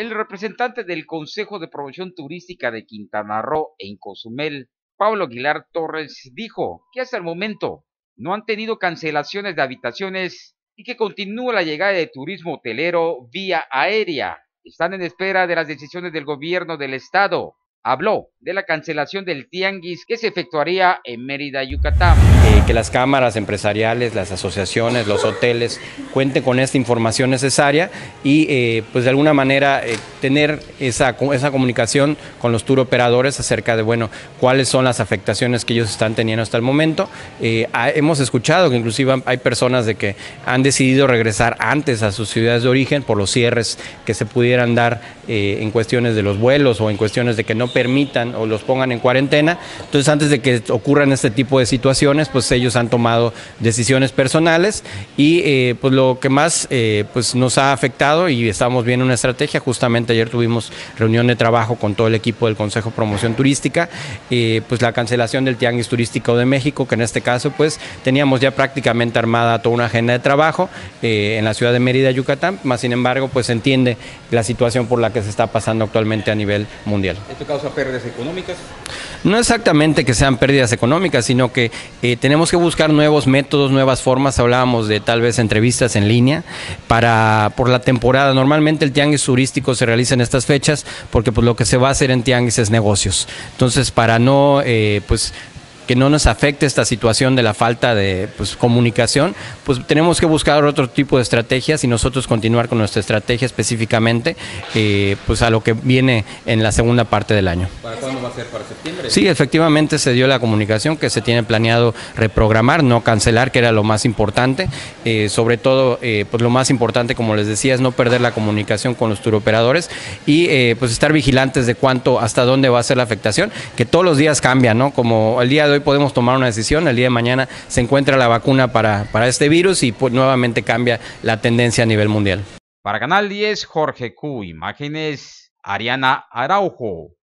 El representante del Consejo de Promoción Turística de Quintana Roo en Cozumel, Pablo Aguilar Torres, dijo que hasta el momento no han tenido cancelaciones de habitaciones y que continúa la llegada de turismo hotelero vía aérea. Están en espera de las decisiones del gobierno del estado. Habló de la cancelación del tianguis que se efectuaría en Mérida, Yucatán. Que las cámaras empresariales, las asociaciones, los hoteles cuenten con esta información necesaria y pues de alguna manera tener esa comunicación con los tour operadores acerca de cuáles son las afectaciones que ellos están teniendo hasta el momento. Hemos escuchado que inclusive hay personas de que han decidido regresar antes a sus ciudades de origen por los cierres que se pudieran dar en cuestiones de los vuelos o en cuestiones de que no permitan o los pongan en cuarentena. Entonces, antes de que ocurran este tipo de situaciones, pues ellos han tomado decisiones personales y pues lo que más pues nos ha afectado, y estamos viendo una estrategia. Justamente ayer tuvimos reunión de trabajo con todo el equipo del Consejo de Promoción Turística, pues la cancelación del Tianguis Turístico de México, que en este caso pues teníamos ya prácticamente armada toda una agenda de trabajo en la ciudad de Mérida, Yucatán, más sin embargo pues se entiende la situación por la que se está pasando actualmente a nivel mundial. ¿Esto causa pérdidas económicas? No exactamente que sean pérdidas económicas, sino que tenemos que buscar nuevos métodos, nuevas formas. Hablábamos de tal vez entrevistas en línea por la temporada. Normalmente el tianguis turístico se realiza en estas fechas porque pues lo que se va a hacer en tianguis es negocios. Entonces, para no que no nos afecte esta situación de la falta de comunicación, pues tenemos que buscar otro tipo de estrategias y nosotros continuar con nuestra estrategia específicamente pues a lo que viene en la segunda parte del año. ¿Para cuándo va a ser? ¿Para septiembre? Sí, efectivamente se dio la comunicación que se tiene planeado reprogramar, no cancelar, que era lo más importante. Sobre todo, pues lo más importante, como les decía, es no perder la comunicación con los turoperadores y pues estar vigilantes de hasta dónde va a ser la afectación, que todos los días cambia, ¿no? Como el día de hoy podemos tomar una decisión, el día de mañana se encuentra la vacuna para este virus y pues nuevamente cambia la tendencia a nivel mundial. Para Canal 10, Jorge Q. Imágenes, Ariana Araujo.